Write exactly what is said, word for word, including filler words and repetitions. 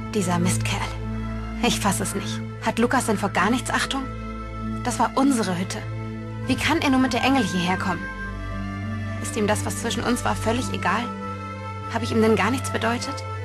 Dieser Mistkerl. Ich fasse es nicht. Hat Lukas denn vor gar nichts Achtung? Das war unsere Hütte. Wie kann er nur mit der Engel hierher kommen? Ist ihm das, was zwischen uns war, völlig egal? Habe ich ihm denn gar nichts bedeutet?